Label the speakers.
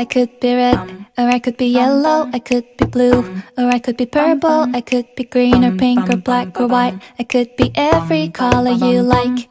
Speaker 1: I could be red, or I could be yellow, I could be blue, or I could be purple, I could be green or pink or black or white. I could be every color you like.